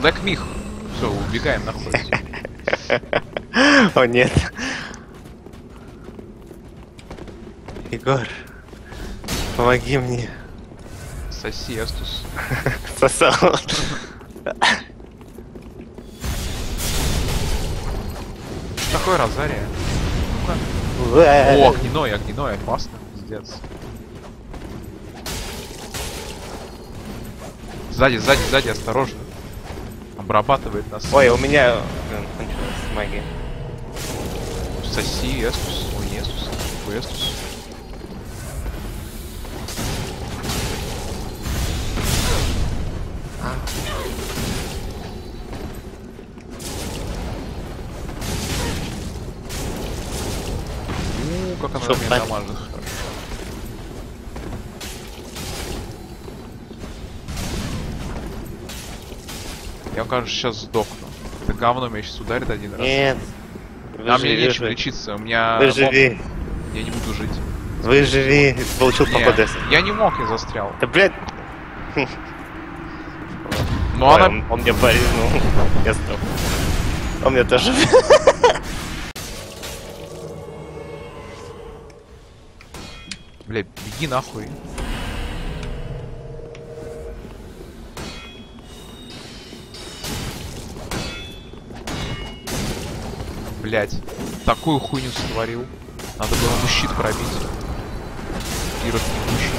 Black Мих. Все, убегаем нахуй. О нет. Егор, помоги мне. Соси, Эстус. Сосал. Такое Розария. О, огненой, опасно, пиздец. Сзади, осторожно. Обрабатывает нас. Ой, у меня кончилась магия. Соси, Эстус. Ой, не Эстус. Какой Эстус? Как она меня дамажит. Я, кажется, сейчас сдохну. Это говно меня сейчас ударит один раз. Нет. А мне нечем лечиться, у меня... Выживи. Я не буду жить. Выживи. Получил по ПДС. Я не мог, я застрял. Да, блядь. Ну Ой, она... он мне порезнул. Я сдох. Он мне тоже. Бля, беги нахуй. Блять, такую хуйню сотворил. Надо было ему щит пробить. Ирод ебучий.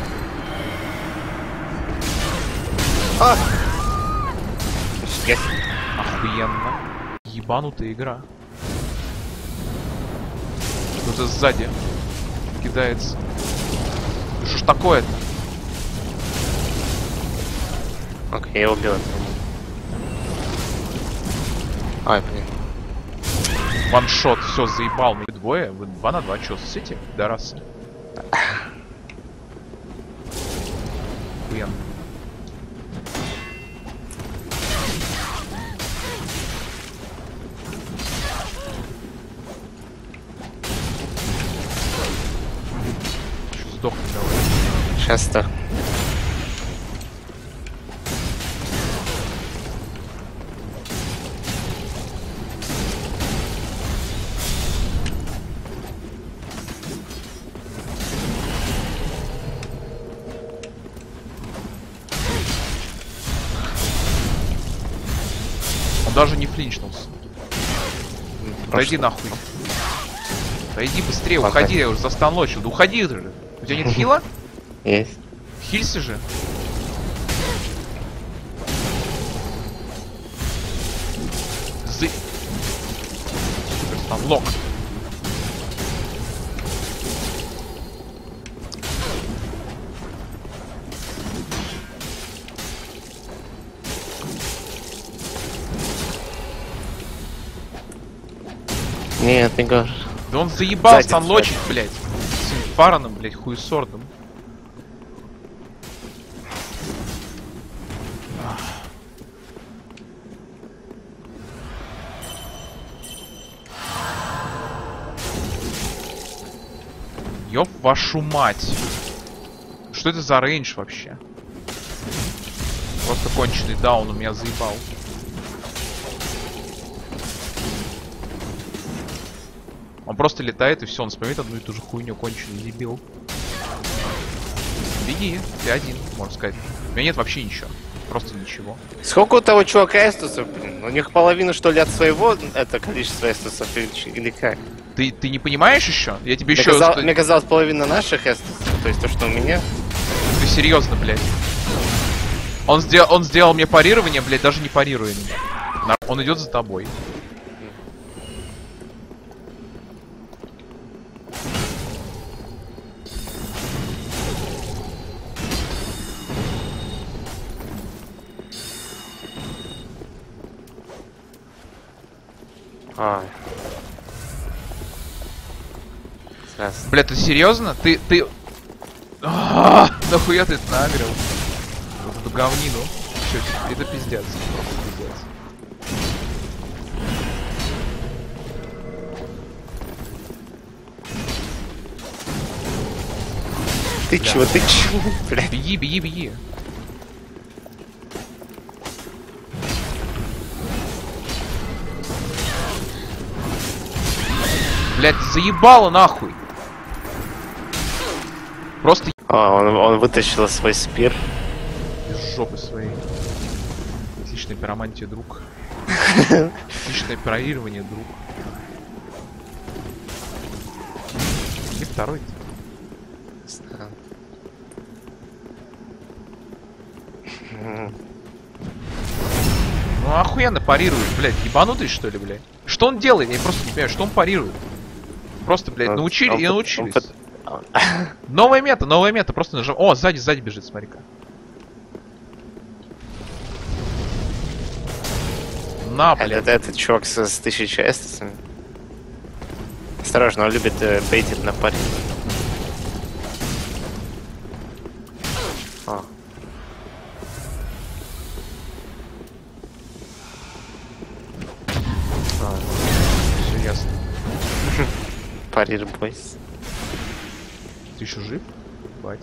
А! Охуенно. Ебанутая игра. Кто-то сзади кидается. Что ж такое-то? Окей, я убил этого. Ай, блин. Ваншот, все, заебал. Мы двое, вы 2 на 2, чё, сосите? Да раз. Хуян. Чё, сдохни давай. Сейчас-то. Он даже не флинчнулся. Пройди нахуй. Пройди быстрее, уходи, я уже застанлочил. Да уходи ты же. У тебя нет хила? Есть. Хилься же. Супер станлок. Нет, Егор. Да он заебал Сзади, станлочить, блядь. С инфараном, блядь, хуесордом. Ёб вашу мать. Что это за рейндж вообще? Просто конченый даун у меня заебал. Он просто летает и все, он вспоминает одну и ту же хуйню, конченый дебил. Беги, ты один, можно сказать. У меня нет вообще ничего. Просто ничего. Сколько у того чувака эстусов, блин? У них половина, что ли, от своего это количество эстусов или как? Ты не понимаешь еще? Я тебе еще... Мне казалось, половина наших эстусов, то есть то, что у меня. Ты серьезно, блядь? Он сделал мне парирование, блядь, даже не парируя меня. Он идет за тобой. Ай. Бля, ты серьезно? Ты... Нахуя ты это нагрел? Вот эту говнину. Чё, это пиздец. Просто пиздец. Ты чего, ты чего? Бля. Беги, беги, беги. Блядь, заебало нахуй. Просто Он вытащил свой спир. из жопы своей. Отличная пиромантия, друг. Отличное парирование, друг. И второй-то. Ну охуенно парирует, блядь, ебанутый что ли, блядь? Что он делает? Я просто не понимаю, что он парирует. Просто, блядь, научили и научились. Новая мета, просто нажим. О, сзади бежит, смотри-ка. На, блядь. Это чувак с 1000 эстесами. Осторожно, он любит бейтить на паре. Все ясно. Парир бойс. Ты еще жив? Бать.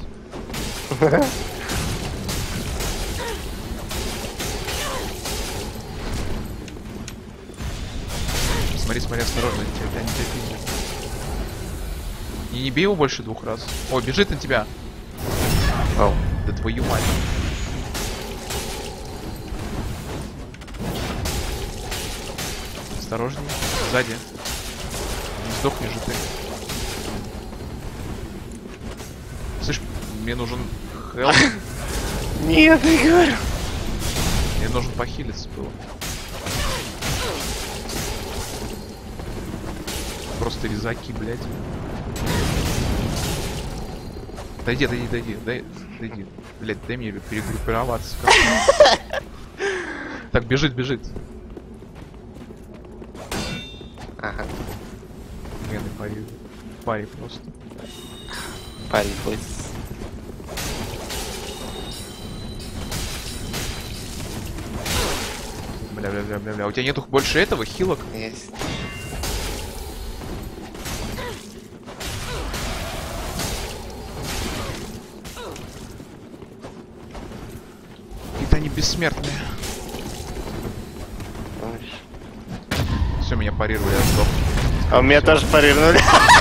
Смотри, осторожно, они тебя пиздят. И не бей его больше 2 раз. О, бежит на тебя. Оу. Да твою мать. Осторожней. Сзади. Не сдохни же ты. Слышь, мне нужен хелп. Нет, не говорю. Мне нужен похилиться было. Просто резаки, блядь. Дойди. Блядь, дай мне перегруппироваться. Так, бежит. Ага. Мены пари просто. Парень бойс. Бля. У тебя нету больше этого хилок? Есть. Это они бессмертные. Все, меня парировали, я сдох. А у меня тоже парировали.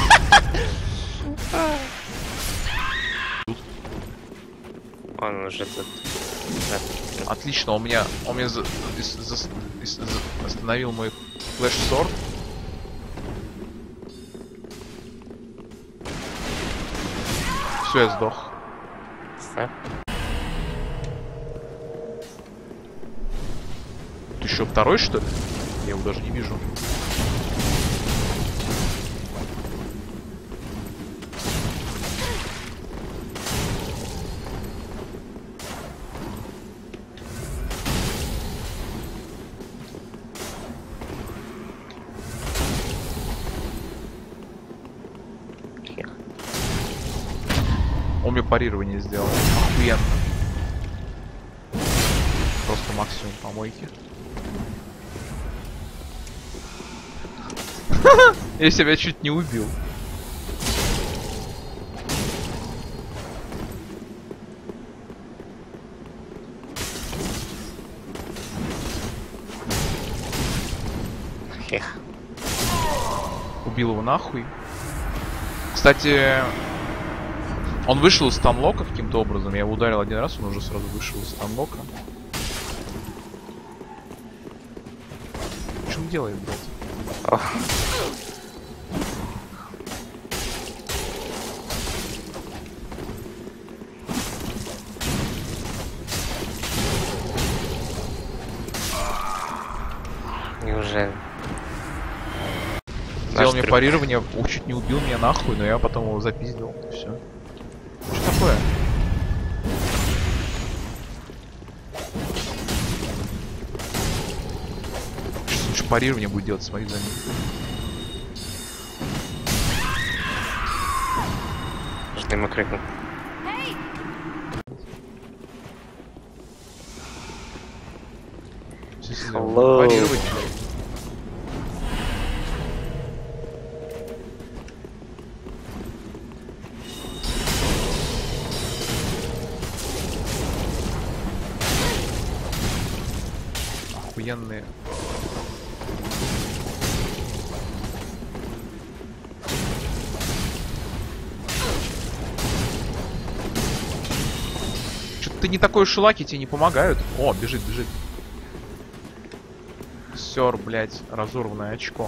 Он уже тут. Отлично, он меня остановил мой флэш-сорт. Все, я сдох. Ты еще второй, что ли? Я его даже не вижу. Он мне парирование сделал. Охуенно. Просто максимум помойки. Я себя чуть не убил. Убил его нахуй. Кстати, он вышел из станлока каким-то образом. Я его ударил один раз, он уже сразу вышел из станлока. Что он делает, блядь? Неужели? Сделал мне парирование, чуть не убил меня нахуй, но я потом его запиздил. Все. Что такое? Сейчас лучше парирование будет делать, смотри за ним. Что ему крикнул? Парировать, блядь. Охуенные. ты не такой шелаки, тебе не помогают. О, бежит, бежит. Сёр, блядь, разорванное очко.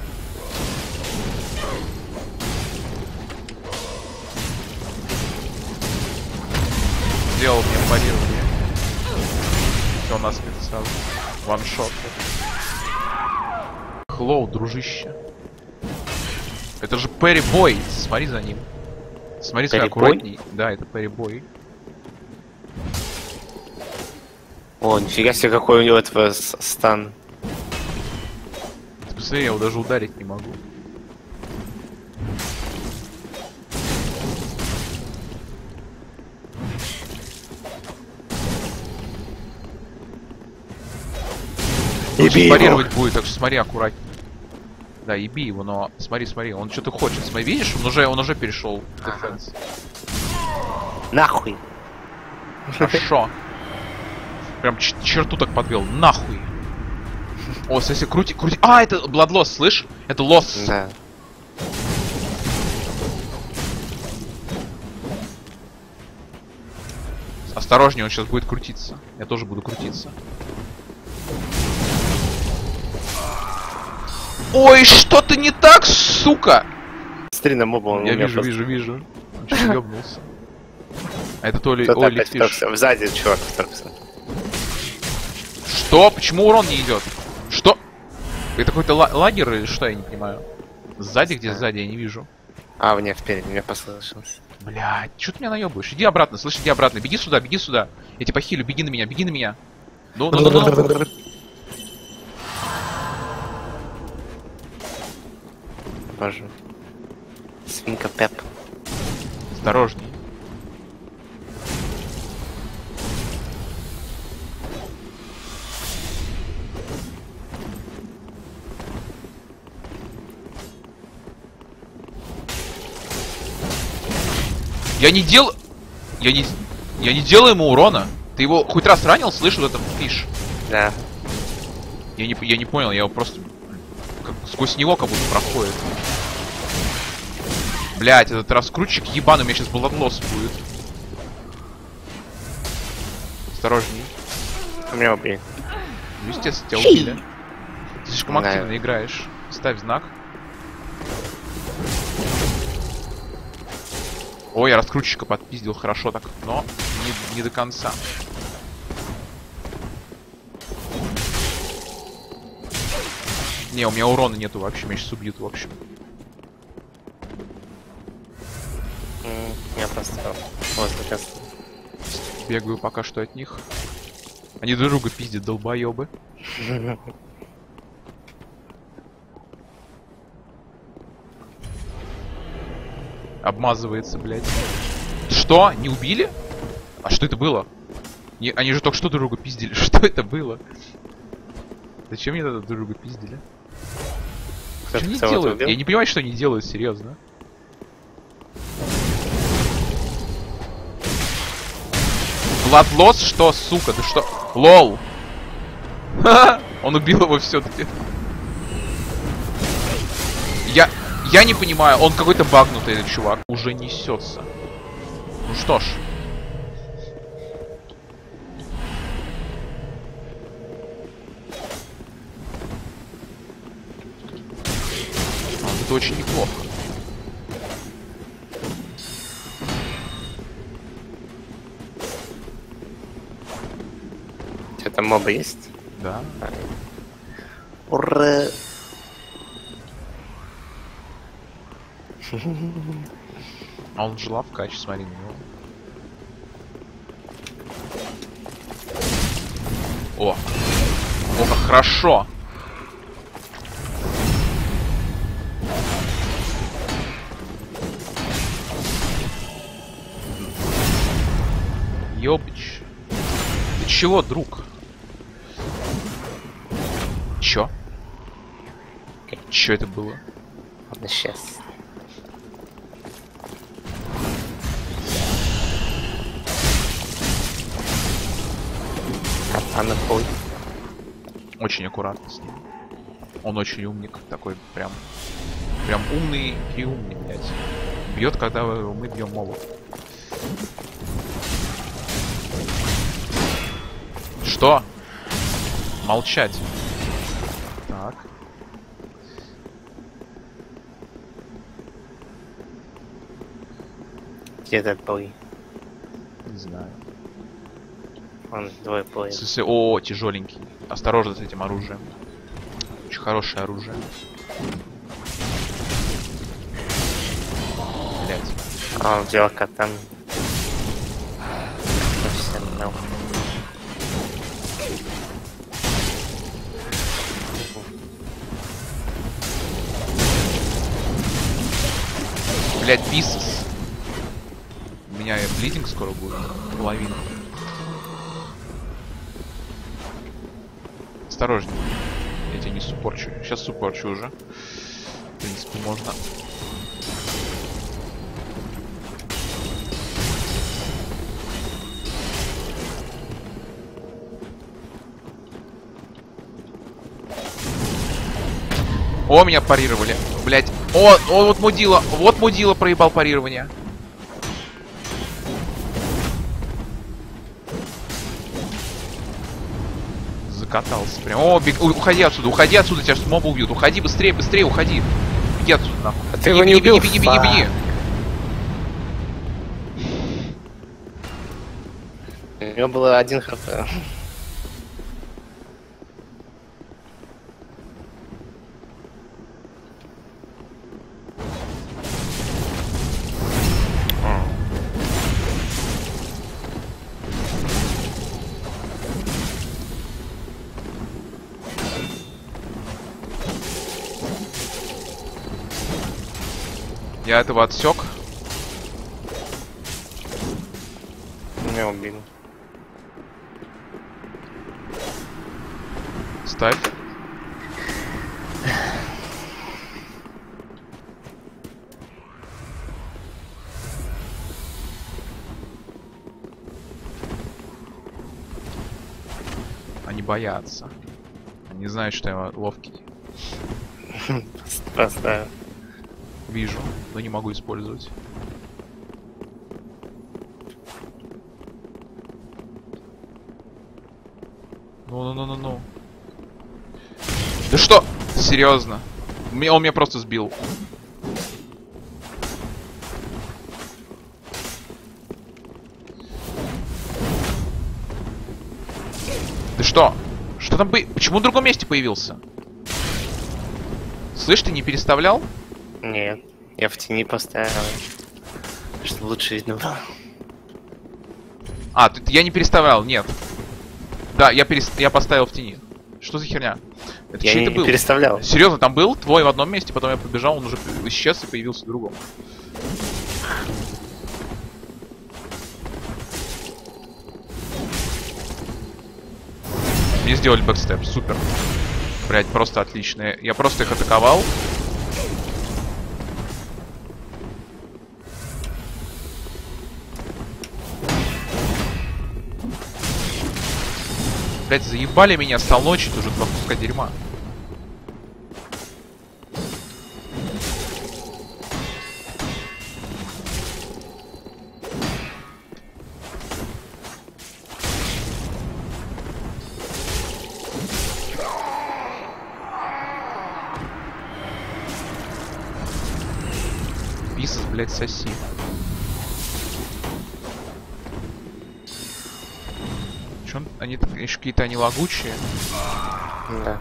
Сделал мне парирование. Все, насмерть сразу. Ваншот. Хлоу, дружище. Это же Перри Бой. Смотри за ним. Смотри, как аккуратней. Да, это Перри Бой. О, нифига себе, какой у него этого стан. Посмотри, я его даже ударить не могу. Парировать будет, так что смотри аккуратнее. Да, еби его, но смотри, смотри, он что-то хочет. Смотри, видишь, он уже перешел в дефенс. Нахуй. Хорошо. Прям черту так подвел. Нахуй. О, если крути, крути. А, это Bloodloss, слышь? Это лос. Да. Осторожнее, он сейчас будет крутиться. Я тоже буду крутиться. Ой, что-то не так, сука! Смотри на моба, он я вижу, просто... вижу. Он что-то ёбнулся. А это то ли... Кто-то Ой, опять вторгся. Сзади чувак вторгся. Что? Почему урон не идет? Что? Это какой-то лагерь или что, я не понимаю. Сзади, где сзади, я не вижу. А, мне впереди, мне послышалось. Блядь, что ты меня наебываешь? Иди обратно, слышь, иди обратно. Беги сюда, беги сюда. Я тебя хилю, беги на меня, беги на меня. Ну. Боже. Свинка Пеп. Осторожней. Я не делаю ему урона. Ты его хоть раз ранил, слышь, вот этот фиш? Да. Я не понял, я его просто сквозь него как будто проходит. Блять, этот раскрутчик ебаный, у меня сейчас Bloodloss будет. Осторожней. Меня убей. Ну, естественно, тебя убили. Ты слишком активно играешь. Ставь знак. Ой, я раскрутчика подпиздил хорошо так, но не до конца. Не, у меня урона нету вообще, меня сейчас убьют в общем. Я просто... Вот, как раз. Бегаю пока что от них. Они друг друга пиздят, долбоёбы. Обмазывается, блядь. Что? Не убили? А что это было? Они же только что друг друга пиздили. Что это было? Зачем мне друг друга пиздили? Что они делают? Я не понимаю, что они делают, серьезно. Bloodloss, что, сука? Ты что? Лол! Он убил его все-таки. Я не понимаю, он какой-то багнутый, этот чувак. Уже несется. Ну что ж. Это очень неплохо. Что там моба есть? Да. Ура! А он жила в каче, смотри на него. О! О, как хорошо! Ёбич. Ты чего, друг? Чё? Чё это было? Ладно, сейчас. Анапой. Очень аккуратно с ним. Он очень умник, такой прям умный и умный, блядь. Бьет, когда мы бьем мобов. Что? Молчать. Так. Где этот бой? Не знаю. Он двое плеев. О, тяжеленький. Осторожно с этим оружием. Очень хорошее оружие. Блять. А он взял катан. Совсем нахуй. Блять, писас. У меня блидинг скоро будет. Половина. Осторожней. Я тебя не суппорчу. Сейчас суппорчу уже. В принципе, можно. О, меня парировали. Блять. О, вот мудила. Вот мудила проебал парирование. Закатался прям. О, уходи отсюда, тебя сейчас моба убьют. Уходи быстрее, быстрее, уходи. Беги отсюда, нахуй. А ты его не убил? Беги. У него было 1 хп. Я этого отсек. Меня убили. Ставь. Они боятся. Они знают, что я ловкий. Поставил. Вижу, но не могу использовать. Ну. Да что? Серьезно? Он меня просто сбил. Да что? Что там почему в другом месте появился? Слышь, ты не переставлял? Нет, я в тени поставил, чтобы лучше видно было. А, я не переставлял, нет. Да, я поставил в тени. Что за херня? Это Я чей не это был? переставлял. Серьезно, там был твой в одном месте, потом я побежал, он уже исчез и появился в другом. Мне сделали бэкстеп, супер. Блять, просто отлично. Я просто их атаковал. Блять, заебали меня, стал ночить уже 2 куска дерьма. Писас, блять, соси. Они какие-то они лагучие. Да.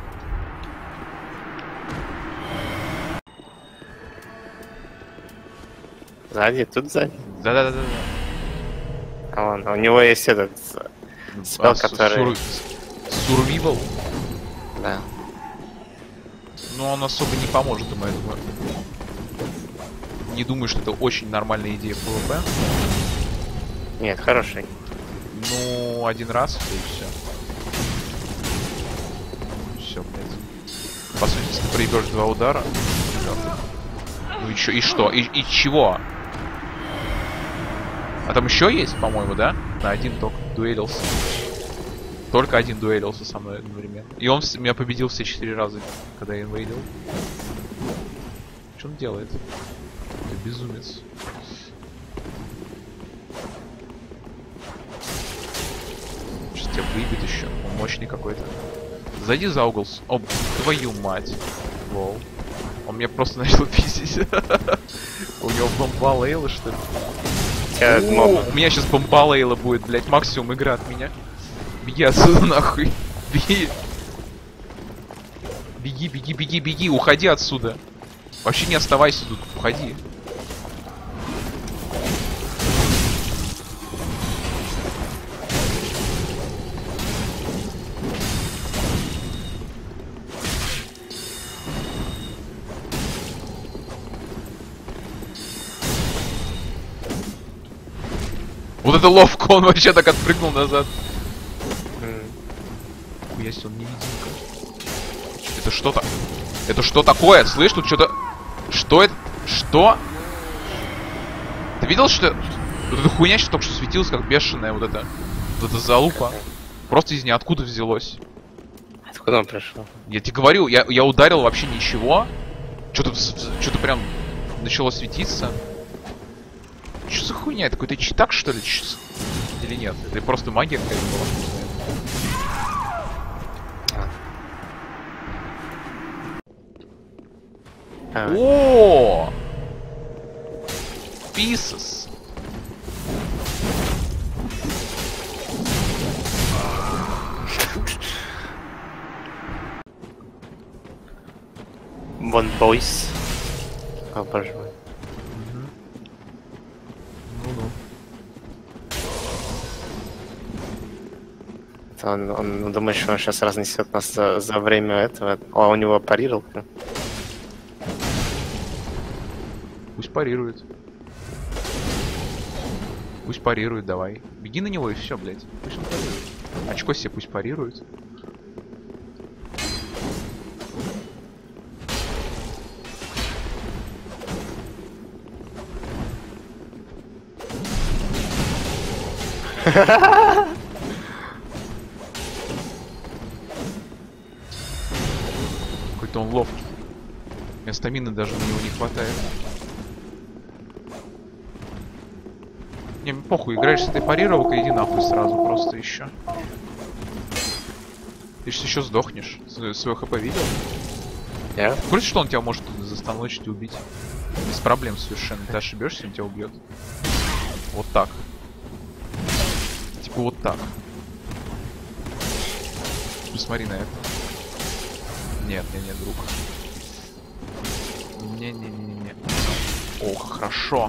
Сзади, тут сзади. Да. А вон, у него есть этот спел, который... Survival? Да. Но он особо не поможет ему, я думаю. Не думаю, что это очень нормальная идея PvP. Нет, хороший. Ну, один раз, и все. Все, блядь. По сути, если ты проебешь 2 удара. Ну и чё, и что? И чего? А там еще есть, по-моему, да? На один только дуэлился. Только один дуэлился со мной одновременно. И он меня победил все 4 раза, когда я инвейдил. Что он делает? Это безумец. тебя выебет еще. Он мощный какой-то. Зайди за угол. О, твою мать. Лол. Он меня просто начал пиздить. У него бомба Лейла, что ли? У меня сейчас бомба Лейла будет, блять, максимум игра от меня. Беги отсюда нахуй. Беги. Беги, беги, беги, беги, уходи отсюда. Вообще не оставайся тут, уходи. Вот это ловко, он вообще так отпрыгнул назад. Если он невидимка. Это что-то. Это что такое? Слышь, тут что-то. Что это? Что? Ты видел, что... Вот эта хуйня сейчас только что светилась, как бешеная вот эта залупа. Просто из ниоткуда взялось. Откуда он пришел? Я тебе говорю, я ударил вообще ничего. Что-то прям начало светиться. Что за хуйня? Это какой-то читак, что ли? Или нет? Это просто магия какая-то была. О! Pieces. One Boys. О, боже мой. Ну-ну. Он думает, что он сейчас разнесет нас за время этого. А у него парировка. Пусть парирует. Пусть парирует, давай. Беги на него и все, блядь. Пусть он парирует. Очко себе пусть парирует. Какой-то он ловкий. У меня стамины даже на него не хватает. Не, похуй, играешь с этой парировкой, иди нахуй сразу, просто еще. Ты же еще сдохнешь. Свое хп видел? Yeah. В курсе, что он тебя может застаночить и убить? Без проблем совершенно. Ты ошибешься, он тебя убьет. Вот так. Типа вот так. Посмотри на это. Нет, друг. Не. Ох, хорошо.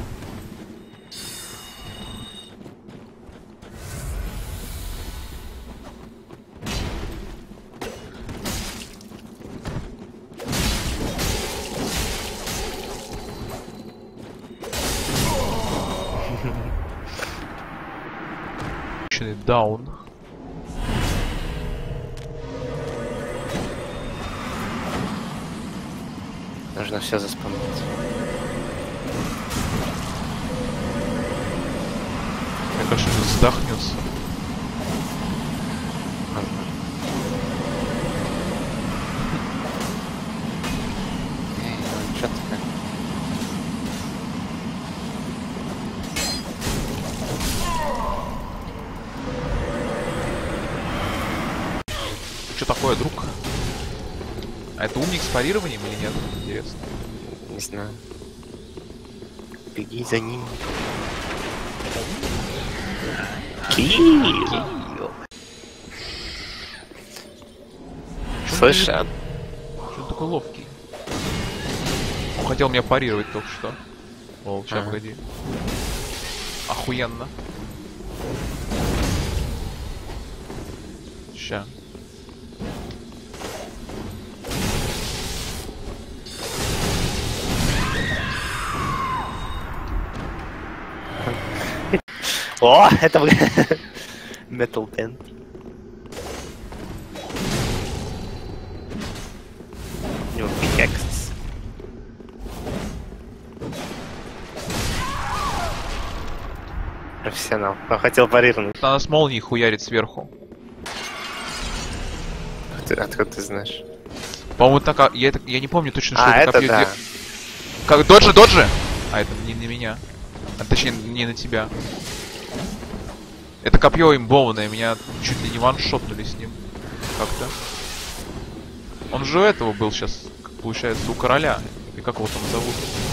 Даун. Нужно все заспамнить. Мне кажется, он задохнется. Что ты? Что такое, друг? А это умник с парированием или нет? Интересно. Не знаю. Беги за ним. Килл. Слышь, что он такой ловкий? Он хотел меня парировать только что. О, сейчас, погоди. Охуенно. Ща. О, это Metal Band. У него пикекс. Профессионал. Он хотел парировать. Она с молнией хуярит сверху. Откуда ты знаешь? По-моему, так. Я не помню точно, что это копье. да. Как доджи! А это не на меня. А точнее, не на тебя. Это копье имбованное, меня чуть ли не ваншотнули с ним. Как-то. Он же у этого был сейчас, получается, у короля. И как его там зовут?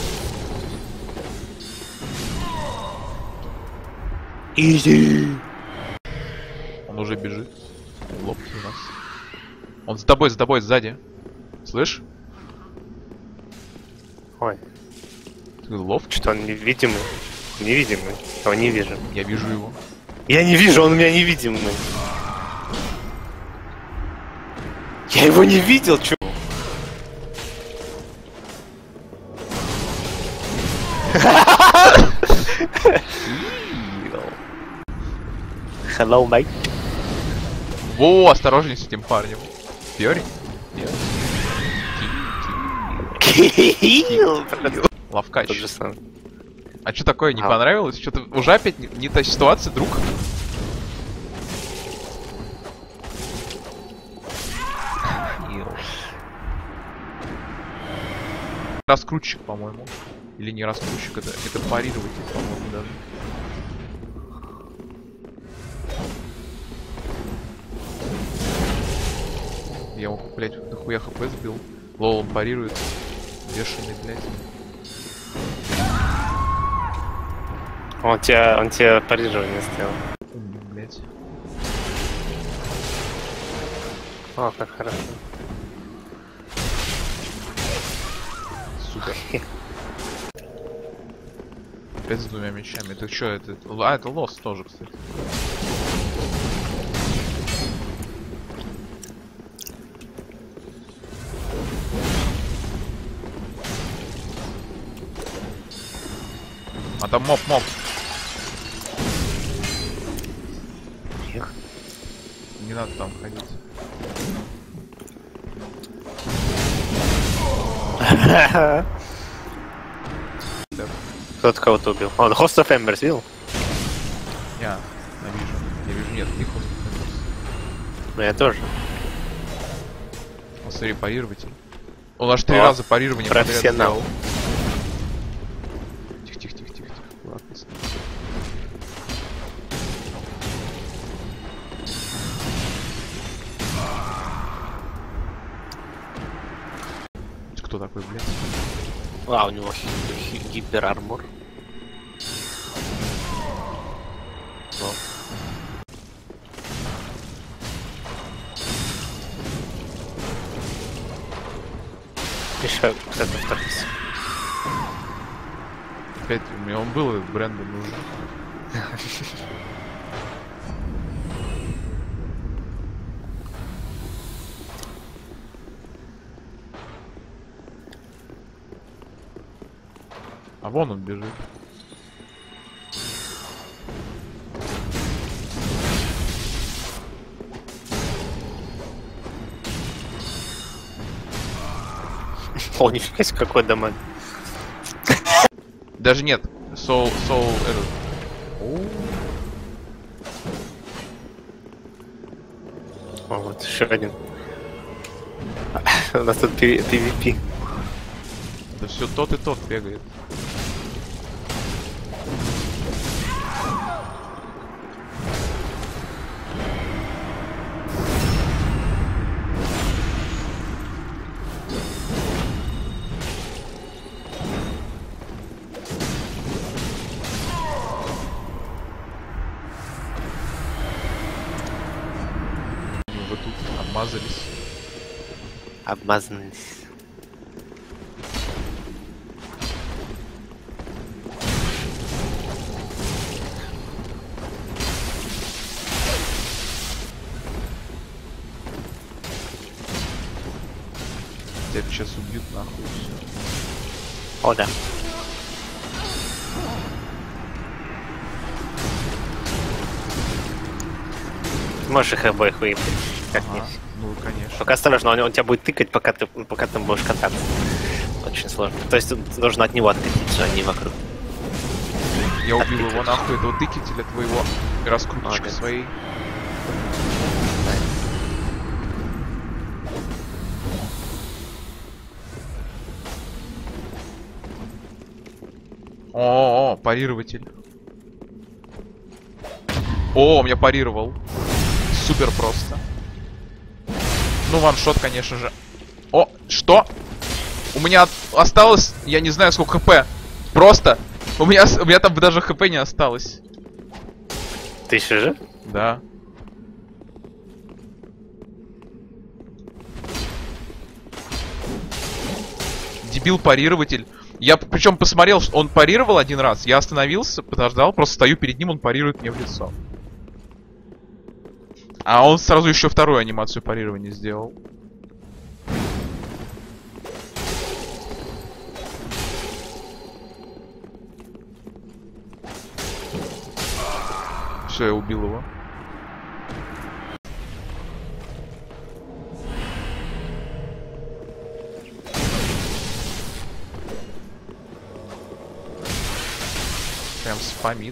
Изи. Он уже бежит. Лоб у нас. Он с тобой, сзади. Слышь? Ой. Ты ловкий? Что он невидимый? Невидимый. Его не вижу. Я вижу его. Я не вижу, он у меня невидимый. Я его не видел, чё? Hello, mate. Во, осторожней с этим парнем. Фьори? Лавкач. А что такое, не понравилось? Что-то уже опять не та ситуация, друг? Раскрутчик, по-моему. Или не раскрутчик, это парирователь, по-моему, даже. Я его, блядь, дохуя хп сбил. Лол, он парирует. Бешеный, блядь. Он тебя парирование сделал. Блядь. О, как хорошо. Супер. Опять с двумя мечами. Это что, это... А, это лос тоже, кстати. А там моб. Не надо там ходить. Кто-то кого-то убил. Он Host of Embers видел? Я вижу. Нет, не Host of Embers. Ну я тоже. Он, смотри, парирователь. Он аж 3 раза парирование профессионал. Тихо. Ладно. Кто такой, блядь? А, у него гиперармор. Еще кто-то вторгся. Опять, у меня он был, Брэндон нужен. А вон он бежит. О, нифига себе, какой дамаг. Даже нет. Soul этот. О, вот еще один. У нас тут PvP. Да все тот и тот бегает. Вы тут обмазались. Обмазанность. Тебя сейчас убьют нахуй все. О, да. Можешь их обоих выебать. Как-нибудь. Ну, конечно. Только осторожно, он тебя будет тыкать, пока ты будешь кататься. Очень сложно. То есть тут нужно от него откатиться, а не вокруг. Я убил его нахуй, этого тыкателя твоего и раскруточка своей. О, парирователь. О, меня парировал. Супер просто. Ну, ваншот, конечно же. О, что? У меня осталось, я не знаю, сколько хп. Просто. У меня там даже хп не осталось. Ты еще жив? Да. Дебил-парирователь. Я причем посмотрел, что он парировал один раз. Я остановился, подождал, просто стою перед ним, он парирует мне в лицо. А он сразу еще вторую анимацию парирования сделал. Все, я убил его. Прям спамит.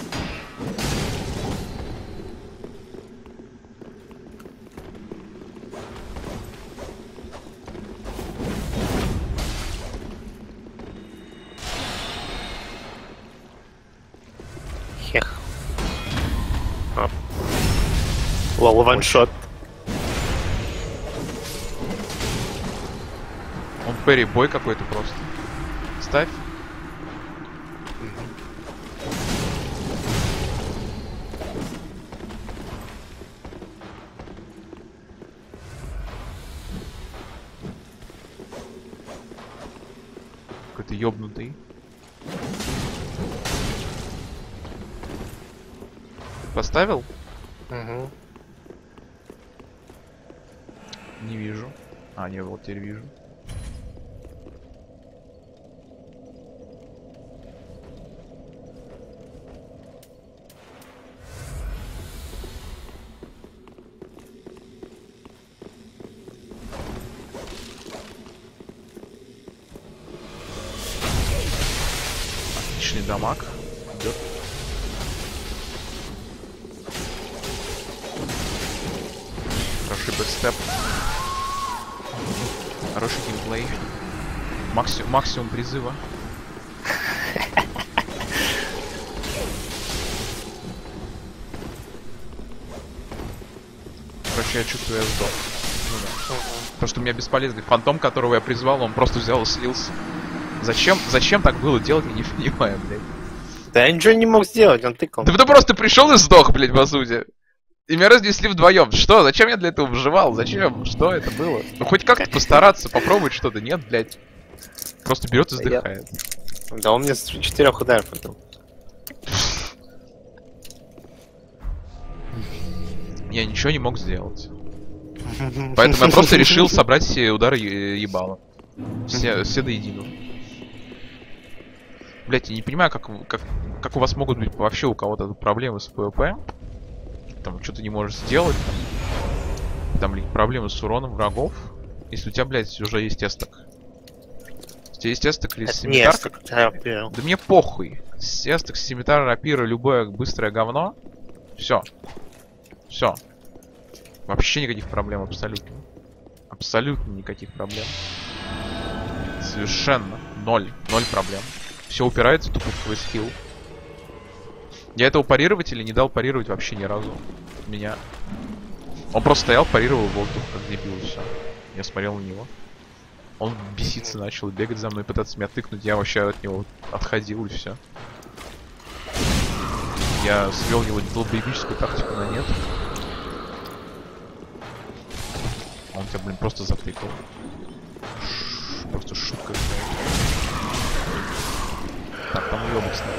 Хех. Лол, ваншот. Он перри-бой какой-то просто. Ставь. Какой-то ёбнутый. Поставил? Угу. Не вижу. А, не, вот теперь вижу. Отличный дамаг. Идет. Хороший бэкстеп. Хороший геймплей. Максимум призыва. Короче, я чувствую, я сдох. Ну да. Потому что у меня бесполезный фантом, которого я призвал, он просто взял и слился. Зачем так было делать, я не понимаю, блядь. Да я ничего не мог сделать, он тыкал. Да ты просто пришел и сдох, блядь, по сути. И меня разнесли вдвоем. Что? Зачем я для этого выживал? Зачем? Что это было? Ну хоть как-то постараться, попробовать что-то. Нет, блядь. Просто берет и сдыхает. Да он мне с 4 ударов отдал. Я ничего не мог сделать. Поэтому я просто решил собрать все удары ебала. Все до единого. Блять, я не понимаю, как у вас могут быть вообще у кого-то проблемы с ПВП. Там что-то не можешь сделать. Там проблемы с уроном врагов. Если у тебя, блядь, уже есть эсток. У тебя есть эсток или симитар? Да мне похуй. Эсток, симитар, рапира, любое быстрое говно. Все. Все. Вообще никаких проблем абсолютно. Абсолютно никаких проблем. Совершенно. Ноль проблем. Все упирается тупо в твой скилл. Я этого парирователя не дал парировать вообще ни разу. Меня. Он просто стоял, парировал воздух, как дебил, и все. Я смотрел на него. Он беситься начал, бегать за мной, пытаться меня тыкнуть. Я вообще от него отходил, и все. Я свел его долбоебическую тактику на нет. Он тебя, блин, просто затыкал. Просто шутка какая-то. Так, там уёбок снова.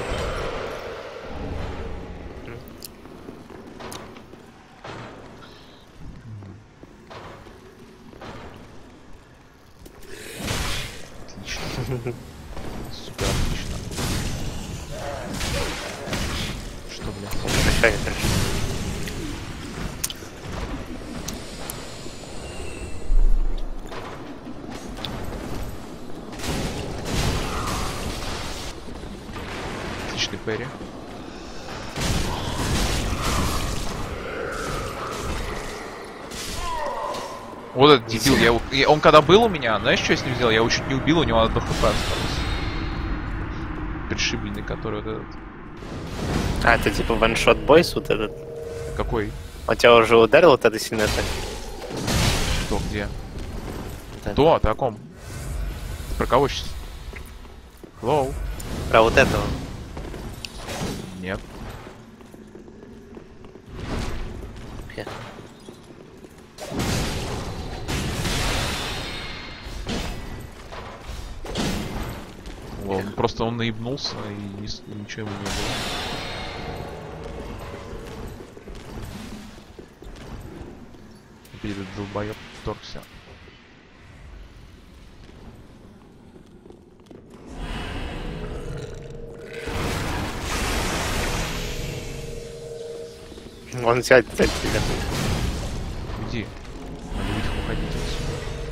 Отлично. Супер отлично. Что, бля? Отличный перри. Вот этот дебил, он когда был у меня, знаешь, что я с ним сделал? Я его чуть не убил, у него одно хп осталось. Пришибленный, который вот этот. А, это типа ваншот бойс вот этот? Какой? Он тебя уже ударил вот это сильно так? Что, где? Да. Кто? О таком? Про кого сейчас? Hello? Про вот этого. Нет. Okay. Просто он наебнулся и ничего ему не было. Теперь этот долбоёб вторгся. Он сядет цель тебя. Иди. Надо ведь уходить отсюда.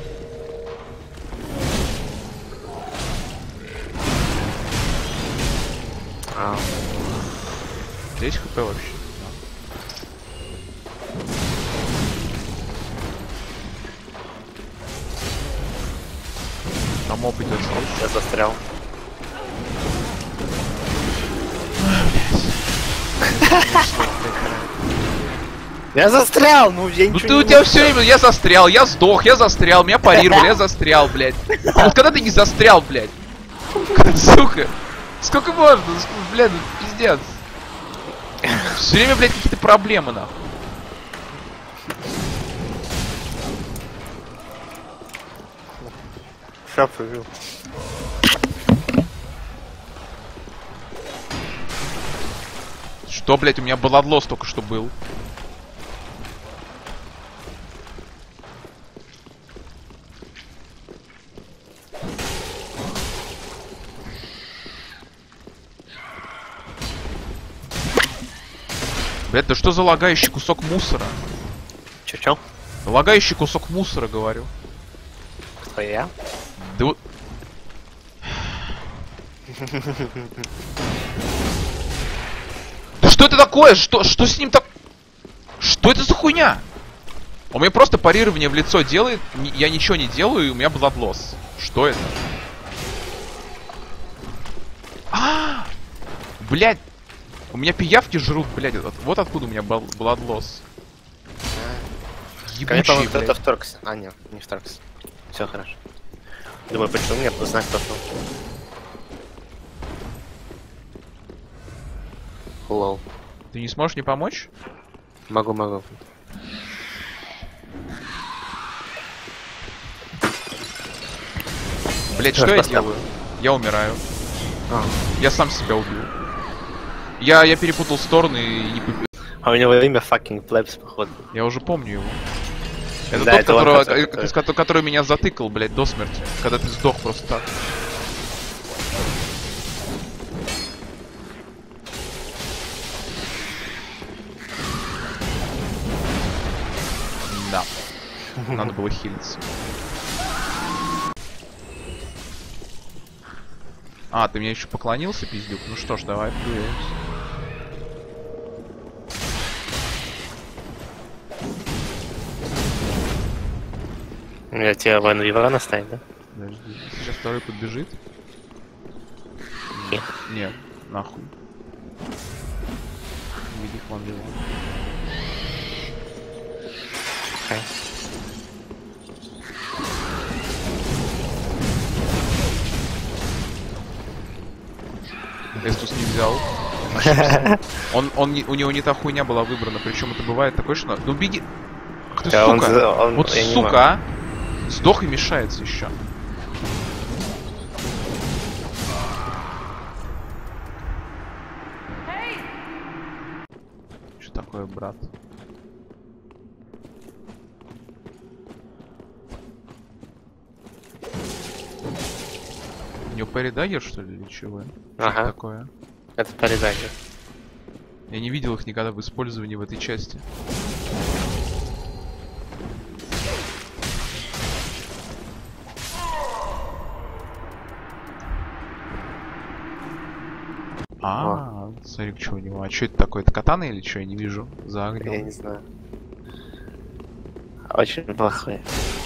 Здесь хп вообще. Там моп идет сразу. Я застрял. Я застрял, ну я ничего. Ну ты у тебя все время, я застрял, я сдох, я застрял, меня парировали, я застрял, блядь. А вот когда ты не застрял, блядь? Сука. Сколько можно? Блядь, ну пиздец. Все время, блядь, какие-то проблемы, нахуй. Шапу вил. Что, блядь, у меня Bloodloss только что был. Блядь, да что за лагающий кусок мусора? Чё? Лагающий кусок мусора, говорю. Кто я? Да вот... Да что это такое? Что с ним так... Что это за хуйня? Он мне просто парирование в лицо делает, я ничего не делаю, и у меня Bloodloss. Что это? Блядь! У меня пиявки жрут, блядь. Вот откуда у меня Bloodloss. Ебучий, блядь. Кто-то вторгся. А, нет, не вторгся. Все хорошо. Думаю, почему мне знак пошел. Лол. Ты не сможешь мне помочь? Могу. Блять, что я делаю? Я умираю. Я сам себя убил. Я перепутал стороны и не победил. А у него имя fucking Plebs, походу. Я уже помню его. Это да, тот, который меня затыкал, блядь, до смерти. Когда ты сдох просто так. Да. Надо было хилиться. А, ты меня еще поклонился, пиздюк? Ну что ж, давай плюемся. Я тебя Ван Вивра наставить, да? Подожди, сейчас второй подбежит. Нет, нахуй. Велик Ван Вивра. Эстус не взял. У него не та хуйня была выбрана, причем это бывает такое, что... Ну беги! Ах ты, да, сука! Вот сука, а! Сдох и мешается еще. Что такое, брат? У него паридагер, что ли, или чего? Ага. Такое? Это паридагер. Я не видел их никогда в использовании в этой части. Смотри, что у него. А что это такое? Это катана или что? Я не вижу за огнем. Я не знаю. Очень плохой.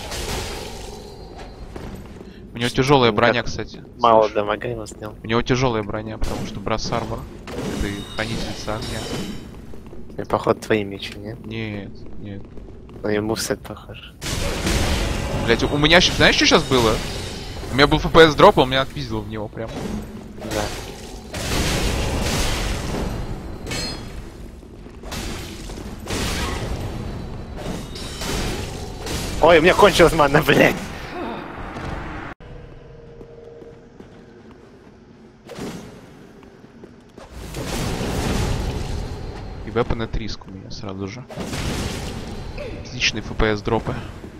У него тяжелая броня, кстати. Мало дамага его снял. У него тяжелая броня, потому что брас армор. Это хранительница огня. Походу твои мечи, нет? Нет, нет. Но ему сет похож. Блять, у меня, знаешь, что сейчас было? У меня был FPS дроп, он меня отпиздил в него прям. Да. Ой, у меня кончилась мана, блядь. И weapon at risk у меня сразу же. Отличные FPS дропы.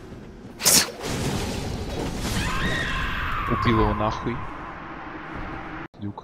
Убил его нахуй. Дюк.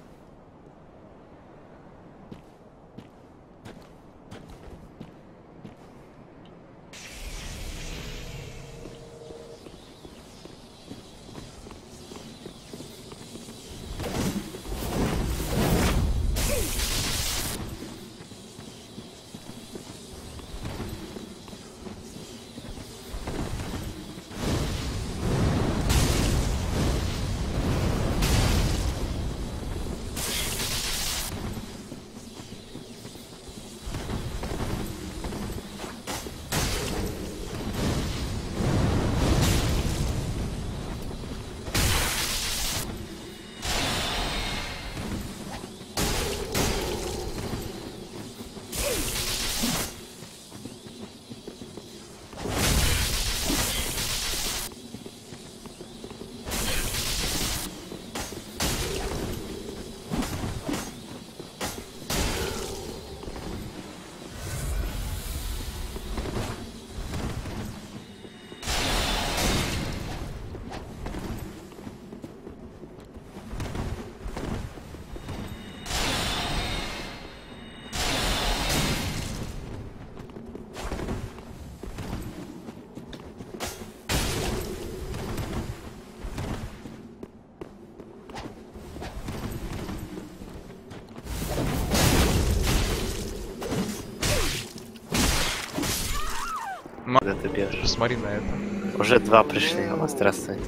Куда ты бежишь? Посмотри на это. Уже 2 пришли. О, здравствуйте.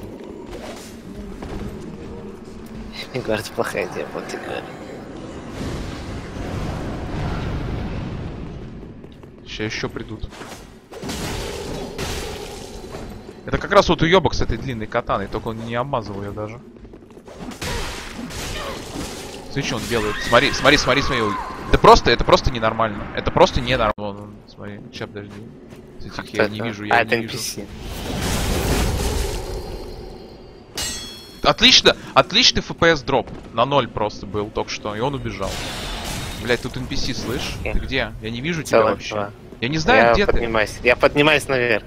Мне кажется, плохая идея, вот ты говоришь. Сейчас еще придут. Это как раз вот уебок с этой длинной катаной, только он не обмазывал ее даже. Смотри, что он делает. Смотри. Да просто, это просто ненормально. Это просто ненормально. Смотри, сейчас подожди. Я не вижу, я не вижу. NPC. Отличный FPS дроп. На 0 просто был только что, и он убежал. Блять, тут NPC, слышь? Ты где? Я не вижу тебя вообще. 2. Я не знаю, где ты. Я поднимаюсь наверх.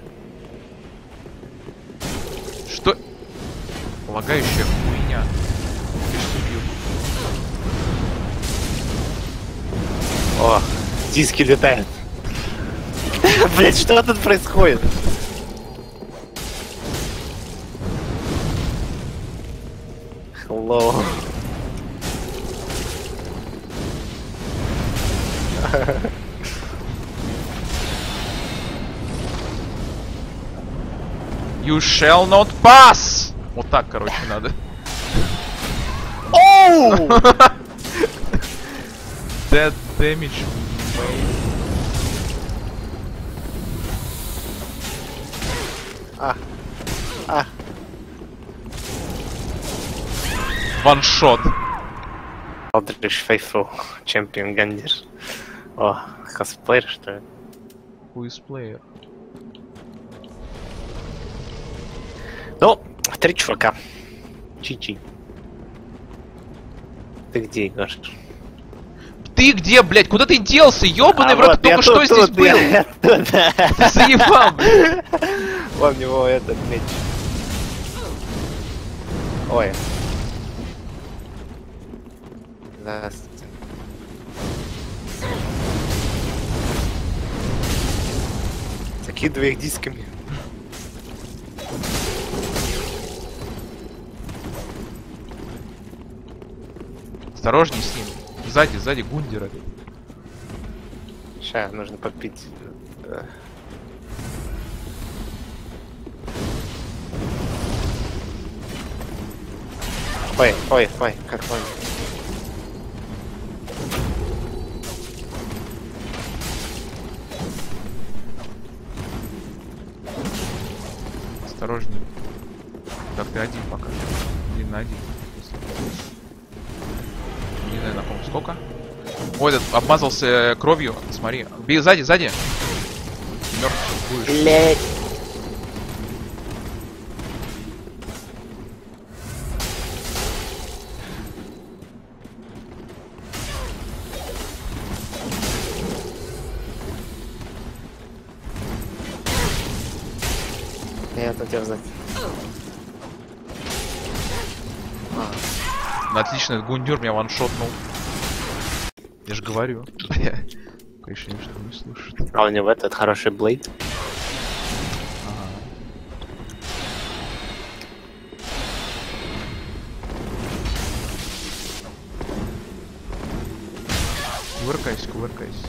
Что? Лагающая хуйня. Ты что убил? О, диски летают. Блять, что тут происходит? Hello. You shall not pass! Вот так, короче, надо. Оу! Dead damage made. Ваншот. Aldrich Faithful, чемпион Гандир. О, косплеер, что ли? Who is player? Ну, 3 чувака. Чи-чи. Ты где, Егор? Ты где, блядь? Куда ты делся? Ёбаный в рот, вот только что здесь был! Ты заебал, блядь! Вон у него этот меч. Ой. Здравствуйте. Закидывай их дисками. Осторожней с ним. Сзади Гундера. Сейчас нужно попить. Ой, как он. Осторожней. Так, ты один пока. Один на один. Не знаю, на ком сколько. Ой, этот обмазался кровью. Смотри. Бей сзади, сзади. Мертв будешь. Блять. Я это тебя знать. Отлично, Гундюр меня ваншотнул. Я же говорю. Конечно, ничего не слушает. А у него этот хороший блейд. Ага. Кувыркайся, кувыркайся.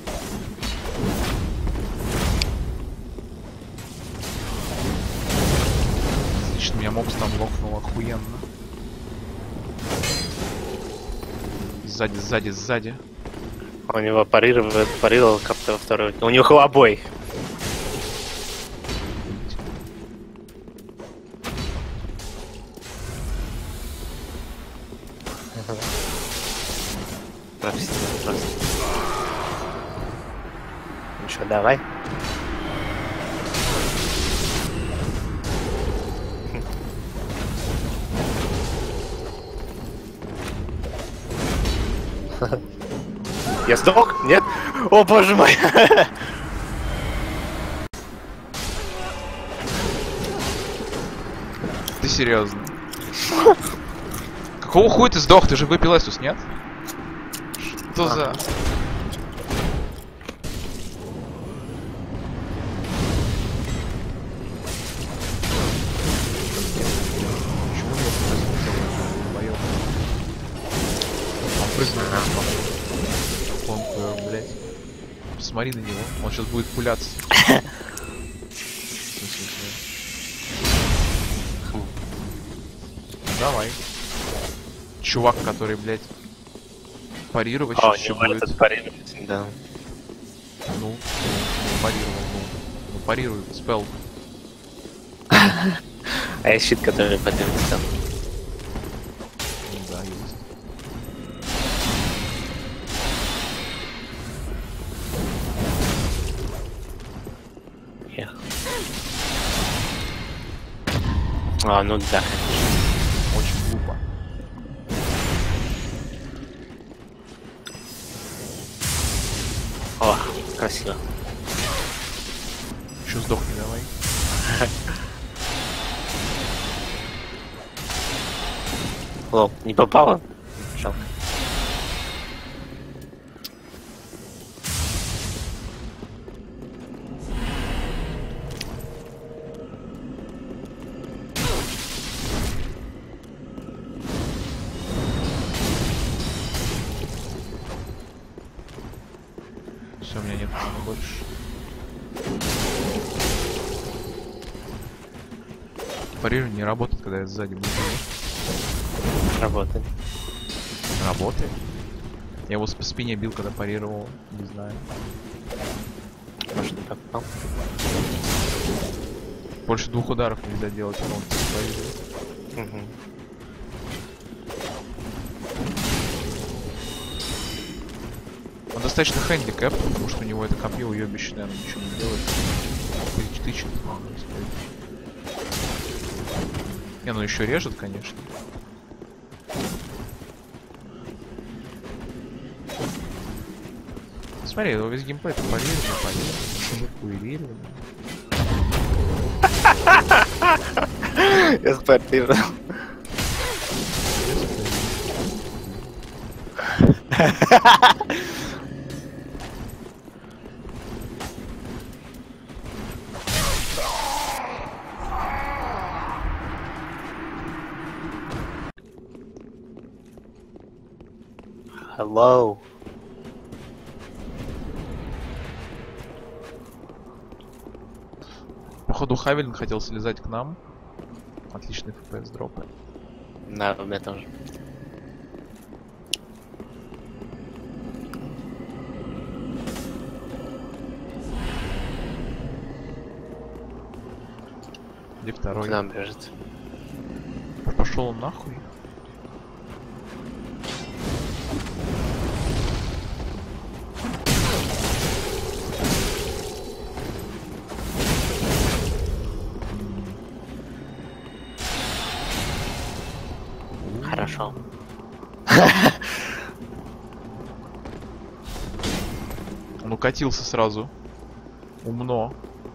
Отлично, меня мопс там локнул охуенно. Сзади, сзади, сзади. У него парировал как-то во второй. У него холобой. Профессионально просто. Ну что, давай. Я сдох? Нет? О боже мой! Ты серьезно? Какого хуя ты сдох? Ты же выпил Эсус, нет? Что за... Почему я он прыгнул на спам. Блять. Посмотри на него, он сейчас будет пуляться. Давай. Чувак, который, блядь, парировать еще будет. Да. Ну, парировал, ну, парируй, спел. А есть щит, который поднимется там. Да, есть. А, ну да. Очень глупо. О, красиво. Еще сдохни давай. Лол, не попало? Жалко. Все, у меня нет маны больше. Парирование не работает, когда я сзади буду. Работает. Работает? Я его по спине бил, когда парировал. Не знаю. Может, не попал? Больше 2 ударов нельзя делать, но он парирует. Угу. Он достаточно хэндикэп, потому что у него это копье уебищное, оно ничего не делает. Тычет, можно сказать. Не, ну еще режет, конечно. Смотри, его весь геймплей это парирование. Я спарировал. Hello. Походу Хавелин хотел слезать к нам. Отличный FPS дропы. Да, у меня тоже. Где второй? К нам бежит. Пошел он нахуй. Хорошо. Он укатился сразу. Умно.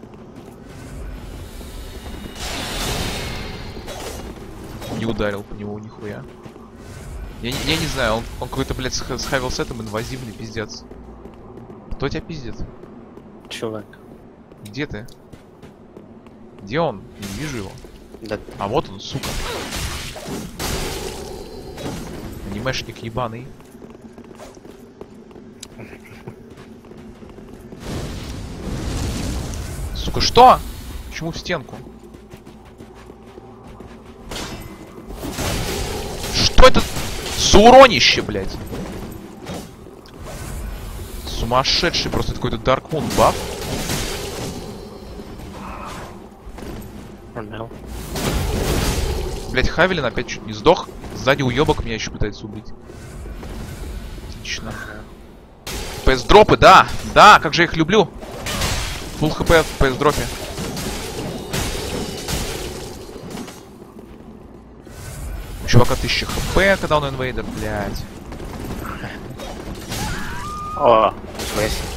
Не ударил по нему нихуя. Я не знаю, он какой-то, блядь, с хавил-сетом инвазивный, пиздец. Кто тебя пиздит? Чувак. Где ты? Где он? Не вижу его. Да. А вот он, сука. Анимешник ебаный. Сука, что? Почему в стенку? Что это за уронище, блядь? Сумасшедший, просто какой-то Dark Moon баф. Блять, Хавелин опять чуть не сдох. Сзади уебок меня еще пытается убить. Отлично. ПС-дропы, да! Да, как же я их люблю! Фулл хп в ПС-дропе. У чувака 1000 хп, когда он инвейдер, блядь. О, в смысле?